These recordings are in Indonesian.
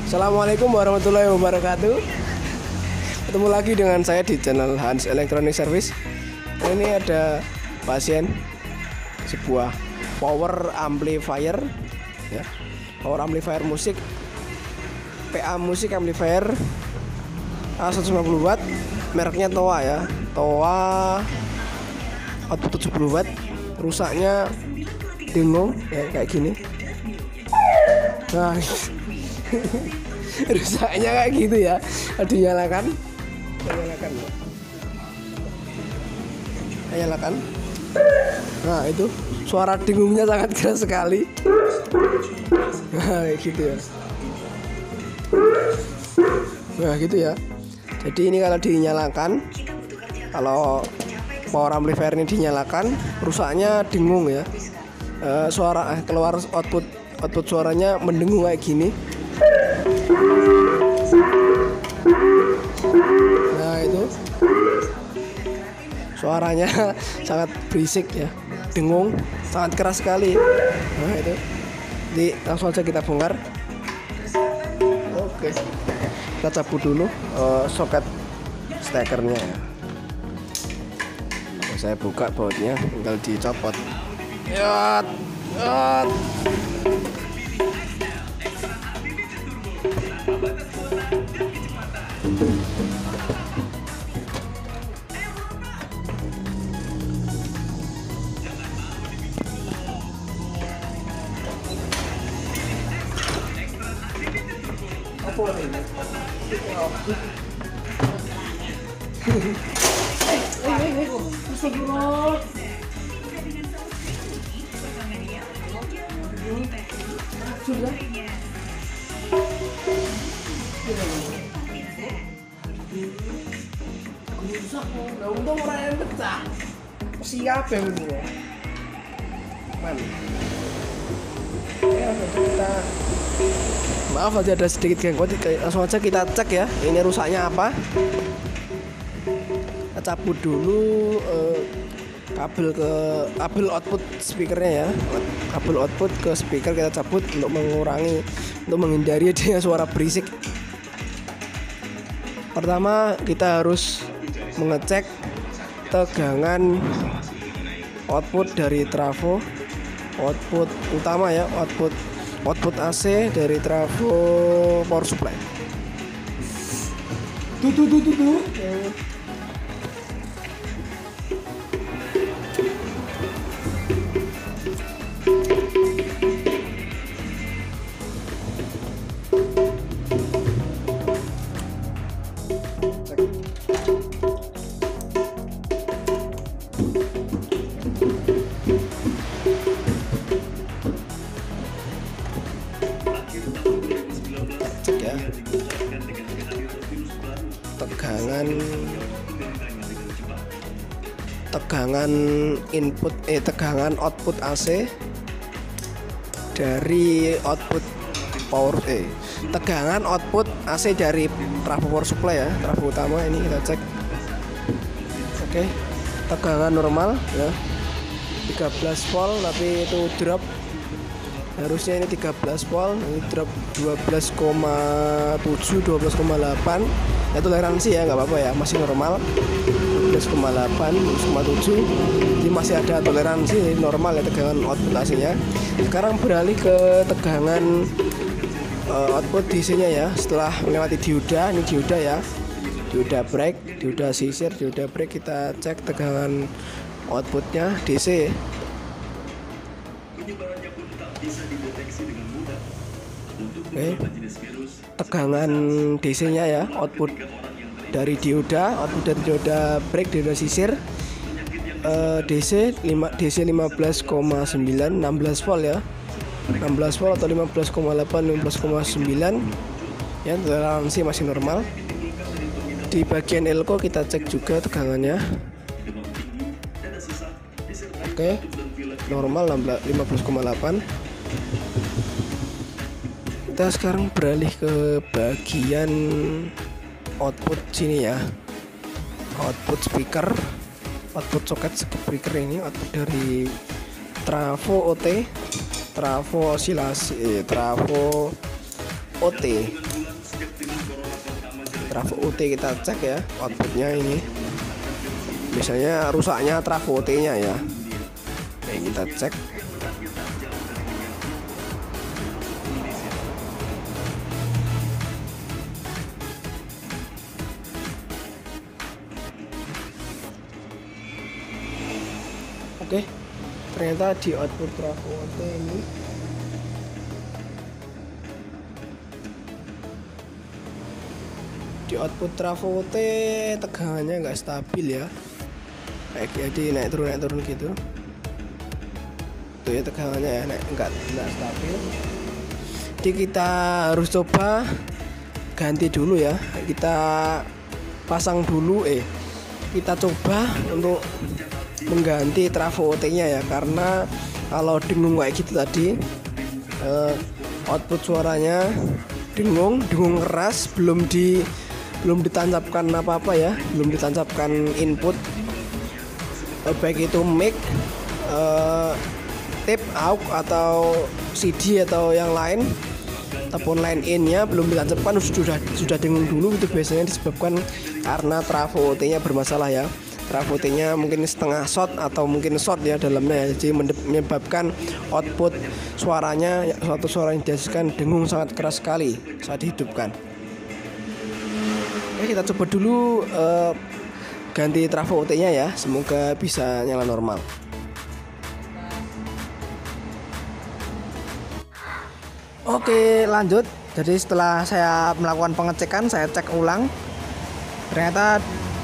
Assalamualaikum warahmatullahi wabarakatuh. Ketemu lagi dengan saya di channel Hans Electronic Service. Ini ada pasien sebuah power amplifier ya. Power amplifier musik, PA musik amplifier A150 watt, mereknya Towa ya. Towa output 70 watt. Rusaknya dengung ya, kayak gini. Nah, rusaknya kayak gitu ya. Dinyalakan. Nah, itu suara dengungnya sangat keras sekali. Nah, kayak gitu ya. Nah, gitu ya. Jadi ini kalau dinyalakan, kalau power amplifier ini dinyalakan, rusaknya dengung ya. Suara keluar output suaranya mendengung kayak gini. Nah, itu suaranya sangat berisik ya, dengung, sangat keras sekali. Nah, itu. Jadi langsung aja kita bongkar. Oke, kita cabut dulu soket stekernya ya. Saya buka bautnya, tinggal dicopot. Yot. Untung orang yang pecah. Siap ya ini ya. Maaf aja ada sedikit gangguan, langsung aja kita cek ya. Ini rusaknya apa? Kita cabut dulu kabel output speakernya ya. Kabel output ke speaker kita cabut untuk menghindari adanya suara berisik. Pertama kita harus mengecek tegangan output dari trafo, output utama ya, output AC dari trafo power supply. Tuh. Tegangan output AC dari output tegangan output AC dari trafo power supply ya, trafo utama ini kita cek. Oke, tegangan normal ya, 13 volt, tapi itu drop, harusnya ini 13 volt, ini drop 12,7 12,8 ya, toleransi ya, nggak apa-apa ya, masih normal. 12,8 12,7, jadi masih ada toleransi, normal ya tegangan output AC nya. Sekarang beralih ke tegangan output DC nya ya, setelah melewati dioda. Ini dioda ya, dioda break, dioda sisir, dioda break. Kita cek tegangan outputnya DC. Oke, tegangan DC nya ya, output dari dioda, output dari dioda break, dioda sisir, DC 15,9 16 volt ya, 16 volt atau 15,8 15,9 ya, toleransi masih normal. Di bagian elko kita cek juga tegangannya. Oke, normal 15,8. Kita sekarang beralih ke bagian output sini ya, output speaker, output soket speaker ini, output dari trafo OT, trafo osilasi, trafo OT. trafo OT kita cek ya outputnya ini. Biasanya rusaknya trafo OT nya ya. Oke, kita cek. Oke, ternyata di output trafo OT ini tegangannya nggak stabil ya, kayak jadi naik turun gitu. Tuh ya tegangannya ya nggak stabil. Jadi kita harus coba ganti dulu ya. Kita pasang dulu, kita coba untuk mengganti trafo OT-nya ya, karena kalau dengung kayak gitu tadi output suaranya dengung keras, belum ditancapkan apa-apa ya, belum ditancapkan input baik itu mic, tape aux atau CD atau yang lain ataupun line in-nya belum ditancapkan, sudah dengung dulu. Itu biasanya disebabkan karena trafo OT-nya bermasalah ya. Trafo OT-nya mungkin setengah short atau mungkin short ya dalamnya ya. Jadi menyebabkan output suaranya, suatu suara yang dihasilkan dengung sangat keras sekali saat dihidupkan. Oke, kita coba dulu ganti trafo OT-nya ya. Semoga bisa nyala normal. Oke, lanjut. Jadi setelah saya melakukan pengecekan, saya cek ulang. Ternyata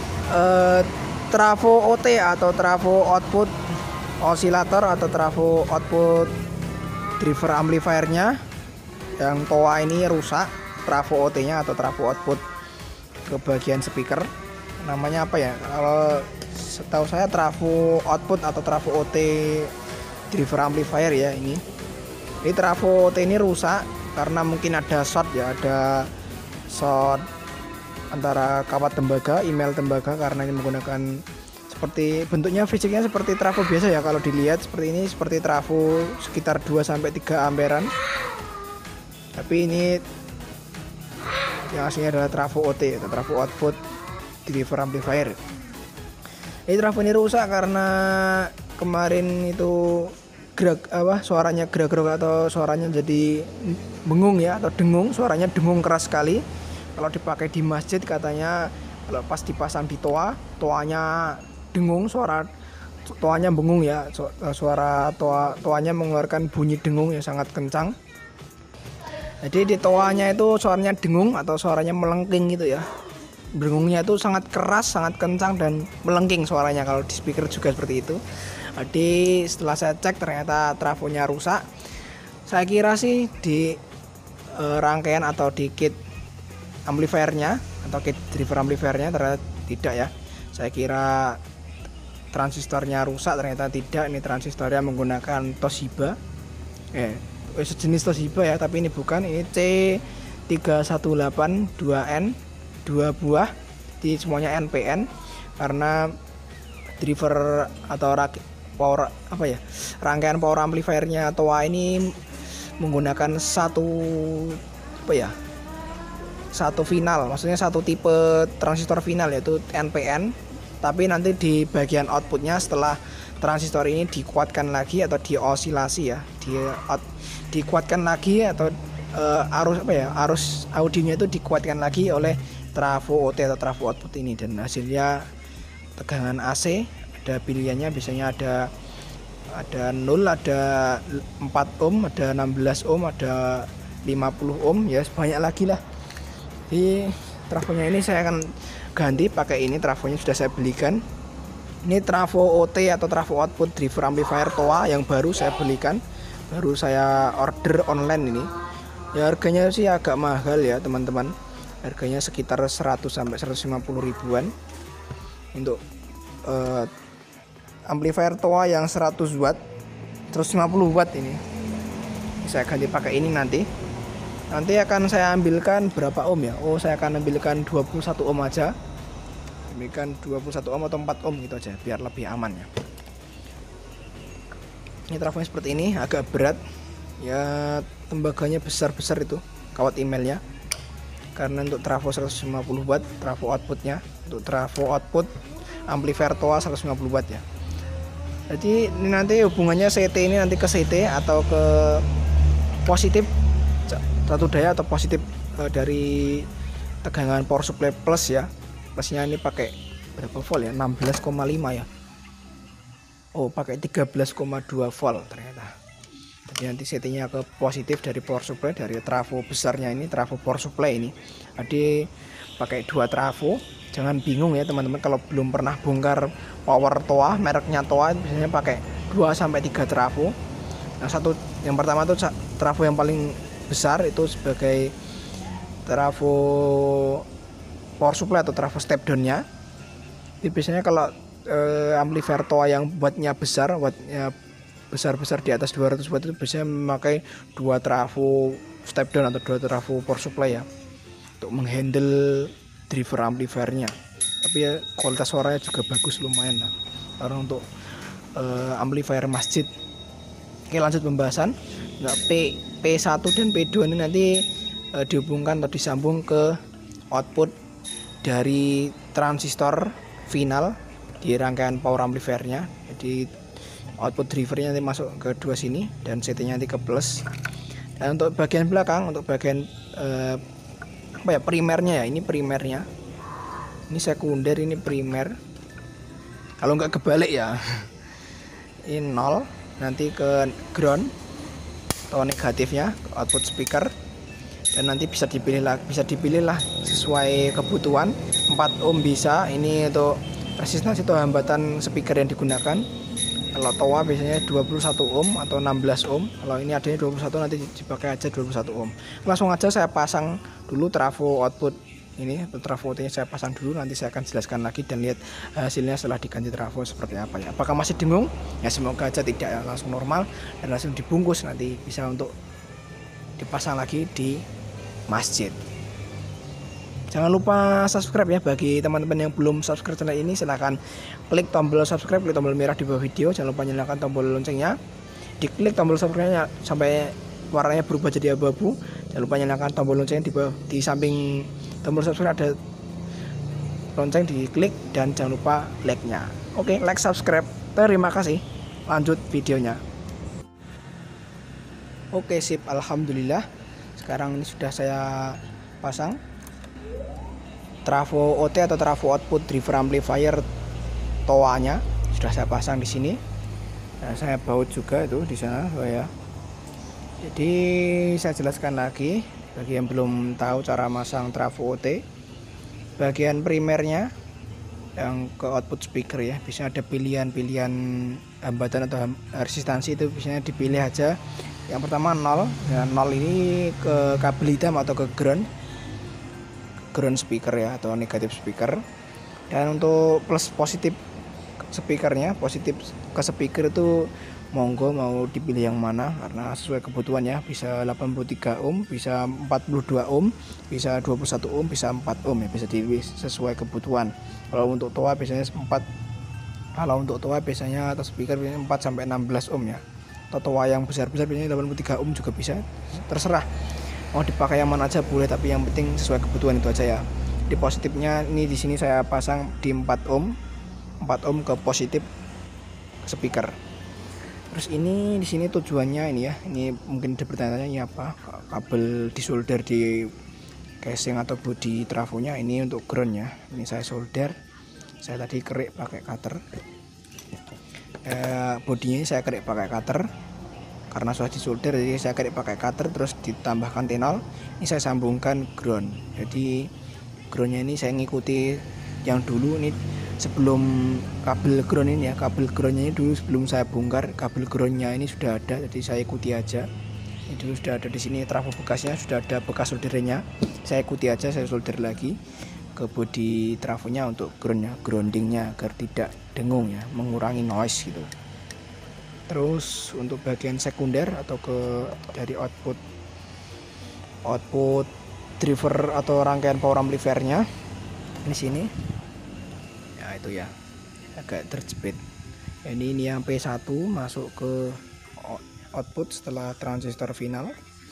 trafo OT atau trafo output osilator atau trafo output driver amplifiernya yang TOA ini rusak. Trafo OT-nya atau trafo output ke bagian speaker, namanya apa ya, kalau setahu saya trafo output atau trafo OT driver amplifier ya ini. Jadi trafo OT ini rusak karena mungkin ada short ya, ada short antara kawat tembaga, email tembaga, karena ini menggunakan seperti bentuknya fisiknya seperti trafo biasa ya. Kalau dilihat seperti ini, seperti trafo sekitar 2-3 amperan. Tapi ini yang aslinya adalah trafo OT atau trafo output driver amplifier. Ini trafo ini rusak karena kemarin itu suaranya gerak atau suaranya jadi bengung ya, atau dengung, suaranya dengung keras sekali. Kalau dipakai di masjid katanya kalau pas dipasang di toanya dengung, suara toanya bengung ya, suara toanya mengeluarkan bunyi dengung yang sangat kencang. Jadi di toanya itu suaranya dengung atau suaranya melengking gitu ya. Dengungnya itu sangat keras, sangat kencang dan melengking suaranya. Kalau di speaker juga seperti itu. Jadi setelah saya cek ternyata trafonya rusak. Saya kira sih di rangkaian atau di kit amplifiernya atau kit driver amplifiernya, ternyata tidak ya. Saya kira transistornya rusak, ternyata tidak. Ini transistornya menggunakan Toshiba, sejenis Toshiba ya, tapi ini bukan. Ini C318-2N, 2 buah, di semuanya NPN, karena driver atau rangkaian power amplifiernya TOA ini menggunakan satu final, maksudnya satu tipe transistor final yaitu NPN. Tapi nanti di bagian outputnya setelah transistor ini dikuatkan lagi atau diosilasi ya, dikuatkan lagi atau arus audionya itu dikuatkan lagi oleh trafo OT atau trafo output ini, dan hasilnya tegangan AC ada pilihannya, biasanya ada 0, ada 4 ohm, ada 16 ohm, ada 50 ohm ya, sebanyak lagi lah. Jadi trafonya ini saya akan ganti pakai ini, trafonya sudah saya belikan. Ini trafo OT atau trafo output driver amplifier TOA yang baru saya belikan, baru saya order online ini. Ya harganya sih agak mahal ya teman-teman, harganya sekitar 100 sampai 150 ribuan untuk amplifier TOA yang 100 watt 150 watt ini. Saya ganti pakai ini nanti akan saya ambilkan berapa ohm ya. Saya akan ambilkan 21 ohm aja, ambilkan 21 ohm atau 4 ohm gitu aja biar lebih aman ya. Ini trafonya seperti ini, agak berat ya, tembaganya besar-besar itu kawat emailnya, karena untuk trafo 150 watt trafo outputnya, untuk trafo output amplifier TOA 150 watt ya. Jadi ini nanti hubungannya CT ini nanti ke CT atau ke positif satu daya atau positif dari tegangan power supply plus ya. Plusnya ini pakai berapa volt ya, 16,5 ya. Oh, pakai 13,2 volt ternyata. Jadi nanti CT-nya ke positif dari power supply, dari trafo besarnya ini, trafo power supply ini. Jadi pakai 2 trafo. Jangan bingung ya teman-teman kalau belum pernah bongkar power TOA, mereknya TOA biasanya pakai 2 sampai 3 trafo. Yang pertama tuh trafo yang paling besar itu sebagai trafo power supply atau trafo step down-nya. Jadi biasanya kalau amplifier TOA yang wattnya besar di atas 200 watt itu biasanya memakai 2 trafo step down atau 2 trafo power supply ya, untuk menghandle driver amplifiernya. Tapi ya kualitas suaranya juga bagus, lumayan lah karena untuk amplifier masjid. Oke, lanjut pembahasan. Nah, P1 dan P2 ini nanti dihubungkan atau disambung ke output dari transistor final di rangkaian power amplifiernya. Jadi output drivernya nanti masuk ke dua sini dan CT-nya nanti ke plus. Dan untuk bagian belakang, untuk bagian primernya ya, ini primernya, ini sekunder, ini primer. Kalau nggak kebalik ya, ini 0 nanti ke ground atau negatifnya output speaker. Dan nanti bisa dipilih lah sesuai kebutuhan. 4 ohm bisa, ini untuk resistansi atau hambatan speaker yang digunakan. Kalau TOA biasanya 21 ohm atau 16 ohm. Kalau ini adanya 21, nanti dipakai aja 21 ohm. Langsung aja saya pasang dulu trafo output ini, atau trafo OT-nya saya pasang dulu, nanti saya akan jelaskan lagi dan lihat hasilnya setelah diganti trafo seperti apa ya. Apakah masih dengung? Ya semoga aja tidak ya, langsung normal dan langsung dibungkus, nanti bisa untuk dipasang lagi di masjid. Jangan lupa subscribe ya, bagi teman-teman yang belum subscribe channel ini silahkan klik tombol subscribe, klik tombol merah di bawah video. Jangan lupa nyalakan tombol loncengnya, diklik tombol subscribe-nya sampai warnanya berubah jadi abu-abu. Jangan lupa nyalakan tombol loncengnya di samping tombol subscribe ada lonceng, diklik, dan jangan lupa like-nya. Oke, like, subscribe, terima kasih. Lanjut videonya. Oke, sip, alhamdulillah. Sekarang ini sudah saya pasang trafo OT atau trafo output driver amplifier TOA-nya, sudah saya pasang di sini. Nah, saya baut juga itu di sana ya. Jadi saya jelaskan lagi bagi yang belum tahu cara masang trafo OT. Bagian primernya yang ke output speaker ya, bisa ada pilihan-pilihan hambatan atau resistansi, itu biasanya dipilih aja. Yang pertama 0. Ya, 0 ini ke kabel hitam atau ke ground speaker ya, atau negatif speaker. Dan untuk plus positif speakernya, positif ke speaker itu monggo mau dipilih yang mana karena sesuai kebutuhan ya. Bisa 83 ohm, bisa 42 ohm, bisa 21 ohm, bisa 4 ohm ya, bisa dipilih sesuai kebutuhan. Kalau untuk TOA biasanya 4, atau speaker biasanya 4 sampai 16 ohm ya. Atau TOA yang besar-besar biasanya 83 ohm juga bisa, terserah mau dipakai yang mana aja boleh, tapi yang penting sesuai kebutuhan itu aja ya. Di positifnya ini di sini saya pasang di 4 ohm ke positif speaker. Terus ini di sini tujuannya ini ya, ini mungkin ada pertanyaan ini apa, kabel disolder di casing atau bodi trafonya, ini untuk groundnya. Ini saya solder, saya tadi kerik pakai cutter. Bodinya ini saya kerik pakai cutter karena sudah disolder, jadi saya kerik pakai cutter, terus ditambahkan T0. Ini saya sambungkan ground. Jadi groundnya ini saya ngikuti yang dulu ini sebelum kabel ground ini ya, kabel groundnya ini dulu sebelum saya bongkar, kabel groundnya ini sudah ada, jadi saya ikuti aja. Ini dulu sudah ada di sini trafo bekasnya, sudah ada bekas soldernya, saya ikuti aja, saya solder lagi ke bodi trafonya untuk groundingnya agar tidak dengung ya, mengurangi noise gitu. Terus untuk bagian sekunder atau dari output driver atau rangkaian power amplifiernya di sini ya, itu ya agak terjepit. Ini yang P1 masuk ke output setelah transistor final.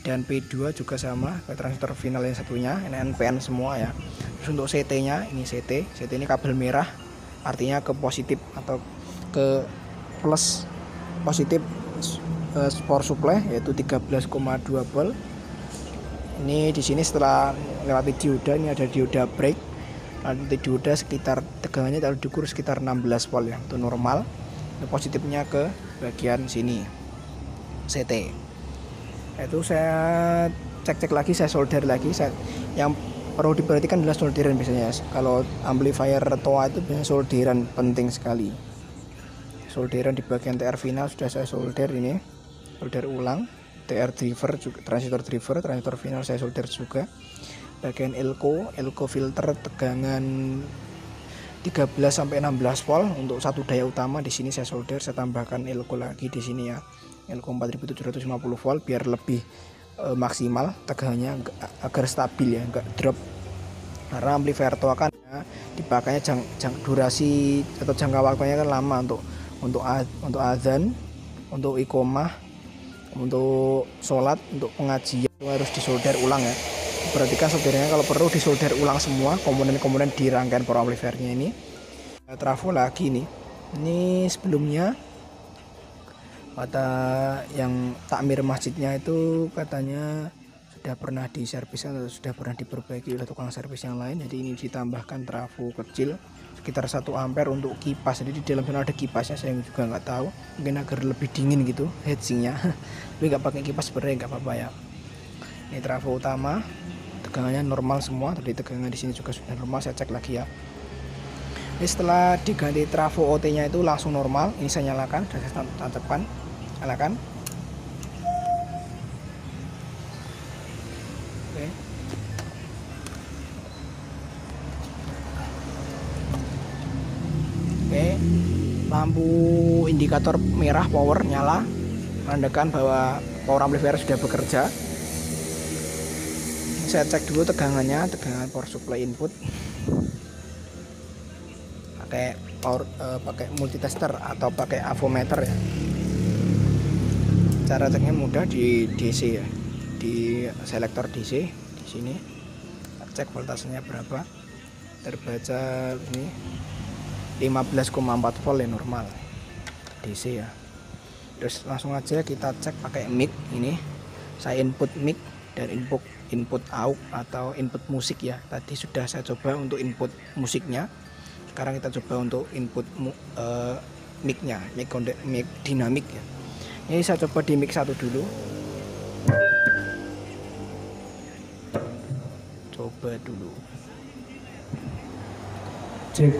dan P2 juga sama ke transistor final yang satunya. Ini NPN semua ya. Terus untuk CT nya ini CT ini kabel merah, artinya ke positif atau ke plus positif power supply, yaitu 13,2 volt. Ini di sini setelah lewati dioda, ini ada dioda break. Nanti dioda sekitar tegangannya kalau diukur sekitar 16 volt ya, itu normal. Ini positifnya ke bagian sini CT. Itu saya cek lagi, saya solder lagi. Yang perlu diperhatikan adalah solderan biasanya. Kalau amplifier TOA itu biasanya solderan penting sekali. Solderan di bagian TR final sudah saya solder, ini solder ulang. TR driver juga, transistor final saya solder juga. Bagian elko filter tegangan 13 sampai 16 volt untuk satu daya utama. Di sini saya solder, saya tambahkan elko lagi di sini ya. Elko 4750 volt biar lebih maksimal tegangannya agar stabil ya, enggak drop. Karena amplifier TOA kan ya, dipakainya durasi atau jangka waktunya kan lama untuk azan, untuk iqomah, untuk sholat, untuk pengajian itu harus disolder ulang ya. Perhatikan soldernya, kalau perlu disolder ulang semua komponen-komponen di rangkaian power amplifiernya ini. Trafo lagi nih. Ini sebelumnya kata yang takmir masjidnya itu katanya sudah pernah diservis atau sudah pernah diperbaiki oleh tukang servis yang lain. Jadi ini ditambahkan trafo kecil sekitar 1 ampere untuk kipas. Jadi di dalam sana ada kipasnya, saya juga nggak tahu, mungkin agar lebih dingin gitu heatsinknya. Tapi nggak pakai kipas sebenarnya nggak apa-apa ya. Ini trafo utama, tegangannya normal semua. Tadi tegangan di sini juga sudah normal, saya cek lagi ya. Ini setelah diganti trafo OT nya itu langsung normal. Ini saya nyalakan, sudah saya tancapkan, nyalakan. Oke. Oke, lampu indikator merah power nyala, menandakan bahwa power amplifier sudah bekerja. Saya cek dulu tegangan power supply input. Pakai multitester atau pakai avometer ya. Cara ceknya mudah di DC ya, di selektor DC di sini. Cek voltasenya berapa, terbaca ini 15,4 volt ya, normal DC ya. Terus langsung aja kita cek pakai mic. Ini saya input mic dan input aux atau input musik ya. Tadi sudah saya coba untuk input musiknya. Sekarang kita coba untuk input mic-nya, mic dinamik ya. Ini saya coba di mic 1 dulu. Coba dulu. Cek.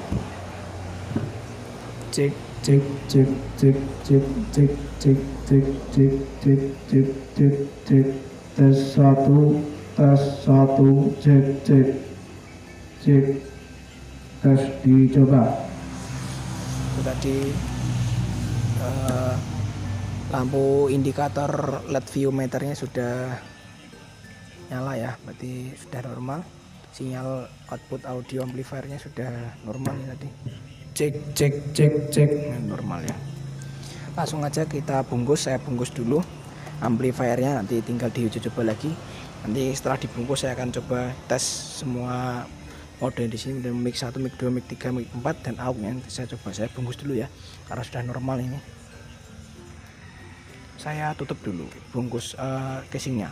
Tes 1 cek. Tes dicoba. Itu tadi lampu indikator LED view meternya sudah nyala ya, berarti sudah normal. Sinyal output audio amplifiernya sudah normal ya tadi. Cek normal ya. Langsung aja kita bungkus, saya bungkus dulu amplifiernya, nanti tinggal diuji coba lagi. Nanti setelah dibungkus saya akan coba tes semua mode di sini, dan mic 1, mic 2, mic 3, mic 4 dan aux-nya. Saya coba, saya bungkus dulu ya karena sudah normal ini. Saya tutup dulu bungkus casingnya.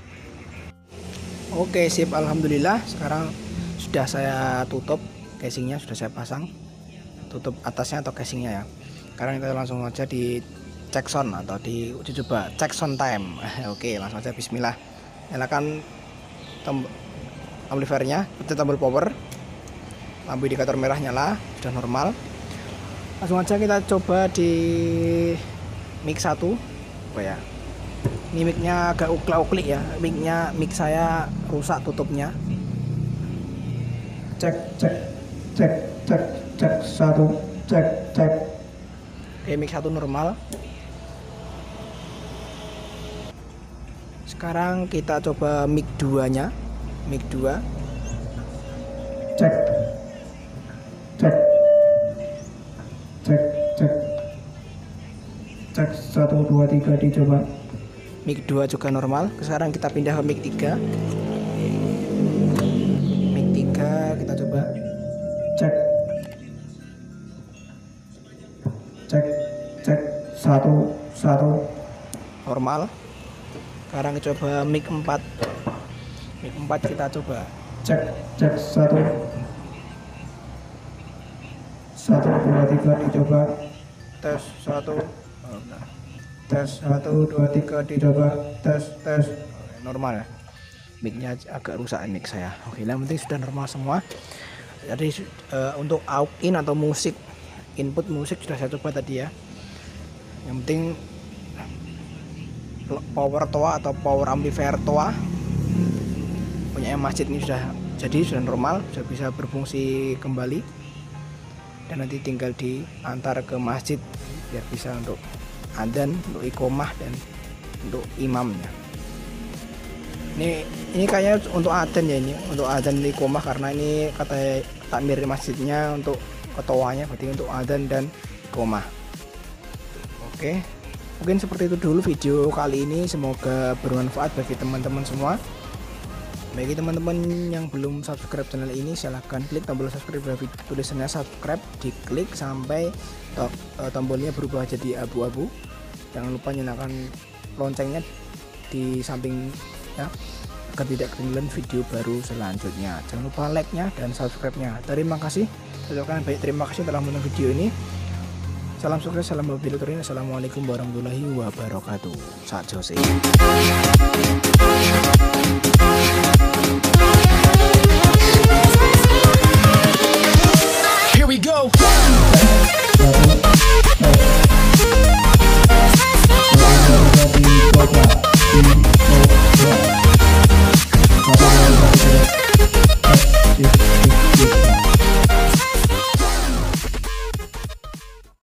Oke, sip, alhamdulillah. Sekarang sudah saya tutup casingnya, sudah saya pasang, tutup atasnya atau casingnya ya. Sekarang kita langsung aja di check sound atau di uji coba check sound time. Oke, langsung aja bismillah. Nyalakan amplifiernya, pencet tombol power, lampu indikator merah nyala, sudah normal. Langsung aja kita coba di mic 1. Oh ya, ini micnya agak uklik ya, mic saya rusak tutupnya. Cek 1, cek. Oke, mic 1 normal. Sekarang kita coba mic 2 nya. Mic 2. Cek 1 2 3 dicoba. Mic 2 juga normal. Sekarang kita pindah ke mic 3. Mic 3 kita coba cek. Cek 1 normal. Sekarang coba mic 4. Mic 4 kita coba cek 1 2 3 dicoba. Tes 1 tes 1 2 3 dicoba. Tes normal ya. Micnya agak rusak mic saya. Oke, yang penting sudah normal semua. Jadi untuk aux in atau musik, input musik sudah saya coba tadi ya. Yang penting power toa atau power amplifier toa punya masjid ini sudah normal, sudah bisa berfungsi kembali, dan nanti tinggal diantar ke masjid biar bisa untuk adzan, untuk iqomah, dan untuk imamnya. Ini kayaknya untuk adzan ya, ini untuk adzan iqomah karena ini kata takmir masjidnya untuk ketuanya, berarti untuk adzan dan iqomah. Oke, mungkin seperti itu dulu video kali ini, semoga bermanfaat bagi teman-teman semua. Bagi teman-teman yang belum subscribe channel ini, silahkan klik tombol subscribe dari tulisannya subscribe, diklik sampai tombolnya berubah jadi abu-abu. Jangan lupa nyalakan loncengnya di samping ya, agar tidak ketinggalan video baru selanjutnya. Jangan lupa like-nya dan subscribe-nya. Terima kasih. Terima kasih telah menonton video ini. Salam sukses, salam mobil turin. Assalamualaikum warahmatullahi wabarakatuh. Sak Jose.